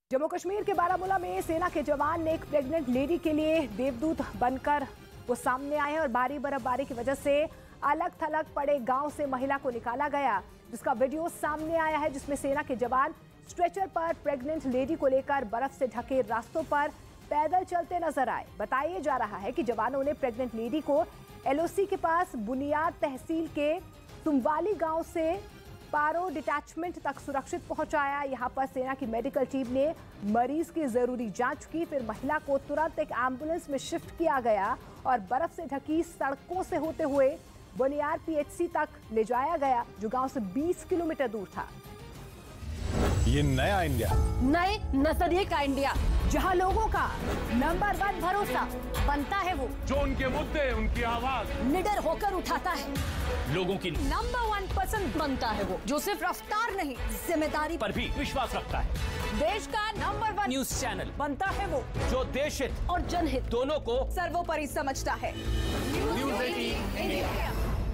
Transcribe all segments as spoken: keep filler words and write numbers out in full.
जम्मू कश्मीर के बारामूला में सेना के जवान ने एक प्रेग्नेंट लेडी के लिए देवदूत बनकर वो सामने आए हैं और भारी बर्फबारी की वजह से अलग थलग पड़े गांव से महिला को निकाला गया, जिसका वीडियो सामने आया है, जिसमें सेना के जवान स्ट्रेचर पर प्रेग्नेंट लेडी को लेकर बर्फ से ढके रास्तों पर पैदल चलते नजर आए। बताया जा रहा है कि जवानों ने प्रेग्नेंट लेडी को एलओसी के पास बुनियाद तहसील के तुमवाली गांव से पारो डिटैचमेंट तक सुरक्षित पहुंचाया। यहां पर सेना की मेडिकल टीम ने मरीज की जरूरी जांच की, फिर महिला को तुरंत एक एम्बुलेंस में शिफ्ट किया गया और बर्फ से ढकी सड़कों से होते हुए बुनियाद पीएचसी तक ले जाया गया, जो गांव से बीस किलोमीटर दूर था। ये नया इंडिया, नए नजरिए का इंडिया, जहां लोगों का नंबर वन भरोसा बनता है वो जो उनके मुद्दे, उनकी आवाज निडर होकर उठाता है, लोगों की नंबर वन पसंद बनता है वो जो सिर्फ रफ्तार नहीं जिम्मेदारी पर भी विश्वास रखता है। देश का नंबर वन न्यूज चैनल बनता है वो जो देश हित और जनहित दोनों को सर्वोपरि समझता है। न्यूज एटीन इंडिया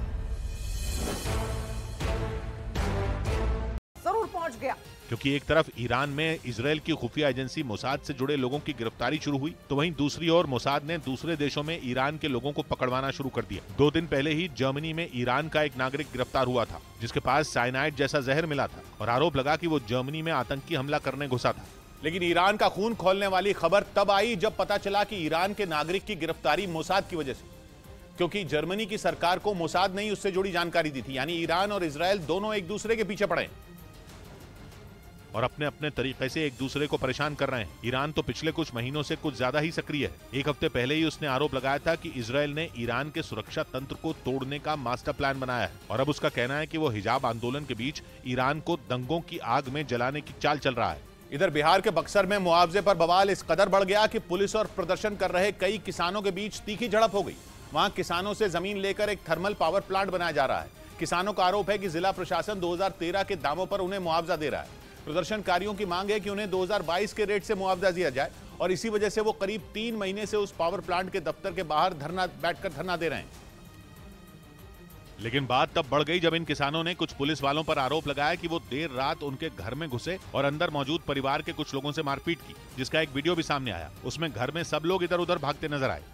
जरूर पहुंच गया। क्योंकि एक तरफ ईरान में इजराइल की खुफिया एजेंसी मोसाद से जुड़े लोगों की गिरफ्तारी शुरू हुई, तो वहीं दूसरी ओर मोसाद ने दूसरे देशों में ईरान के लोगों को पकड़वाना शुरू कर दिया। दो दिन पहले ही जर्मनी में ईरान का एक नागरिक गिरफ्तार हुआ था, जिसके पास साइनाइड जैसा जहर मिला था और आरोप लगा कि वो जर्मनी में आतंकी हमला करने घुसा था। लेकिन ईरान का खून खोलने वाली खबर तब आई जब पता चला कि ईरान के नागरिक की गिरफ्तारी मोसाद की वजह से, क्योंकि जर्मनी की सरकार को मोसाद ने ही उससे जुड़ी जानकारी दी थी। यानी ईरान और इजराइल दोनों एक दूसरे के पीछे पड़े और अपने अपने तरीके से एक दूसरे को परेशान कर रहे हैं। ईरान तो पिछले कुछ महीनों से कुछ ज्यादा ही सक्रिय है। एक हफ्ते पहले ही उसने आरोप लगाया था कि इजराइल ने ईरान के सुरक्षा तंत्र को तोड़ने का मास्टर प्लान बनाया है और अब उसका कहना है कि वो हिजाब आंदोलन के बीच ईरान को दंगों की आग में जलाने की चाल चल रहा है। इधर बिहार के बक्सर में मुआवजे पर बवाल इस कदर बढ़ गया कि पुलिस और प्रदर्शन कर रहे कई किसानों के बीच तीखी झड़प हो गई। वहां किसानों से जमीन लेकर एक थर्मल पावर प्लांट बनाया जा रहा है। किसानों का आरोप है कि जिला प्रशासन दो हज़ार तेरह के दामों पर उन्हें मुआवजा दे रहा है। प्रदर्शनकारियों की मांग है कि उन्हें दो हज़ार बाईस के रेट से मुआवजा दिया जाए और इसी वजह से वो करीब तीन महीने से उस पावर प्लांट के दफ्तर के बाहर धरना बैठकर धरना दे रहे हैं। लेकिन बात तब बढ़ गई जब इन किसानों ने कुछ पुलिस वालों पर आरोप लगाया कि वो देर रात उनके घर में घुसे और अंदर मौजूद परिवार के कुछ लोगों से मारपीट की, जिसका एक वीडियो भी सामने आया। उसमें घर में सब लोग इधर उधर भागते नजर आए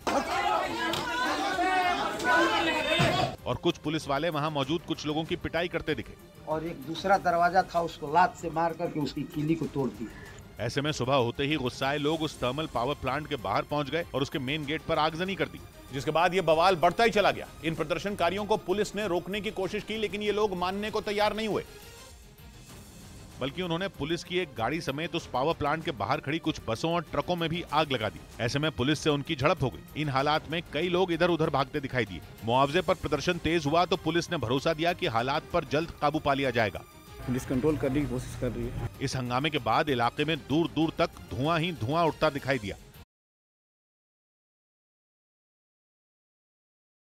और कुछ पुलिस वाले वहां मौजूद कुछ लोगों की पिटाई करते दिखे और एक दूसरा दरवाजा था, उसको लात से मार करके उसकी कीली को तोड़ दी। ऐसे में सुबह होते ही गुस्साए लोग उस थर्मल पावर प्लांट के बाहर पहुंच गए और उसके मेन गेट पर आगजनी कर दी, जिसके बाद ये बवाल बढ़ता ही चला गया। इन प्रदर्शनकारियों को पुलिस ने रोकने की कोशिश की, लेकिन ये लोग मानने को तैयार नहीं हुए, बल्कि उन्होंने पुलिस की एक गाड़ी समेत उस पावर प्लांट के बाहर खड़ी कुछ बसों और ट्रकों में भी आग लगा दी। ऐसे में पुलिस से उनकी झड़प हो गई। इन हालात में कई लोग इधर उधर भागते दिखाई दिए। मुआवजे पर प्रदर्शन तेज हुआ तो पुलिस ने भरोसा दिया कि हालात पर जल्द काबू पा लिया जाएगा। पुलिस कंट्रोल करने की कोशिश कर रही है। इस हंगामे के बाद इलाके में दूर दूर तक धुआं ही धुआं उठता दिखाई दिया।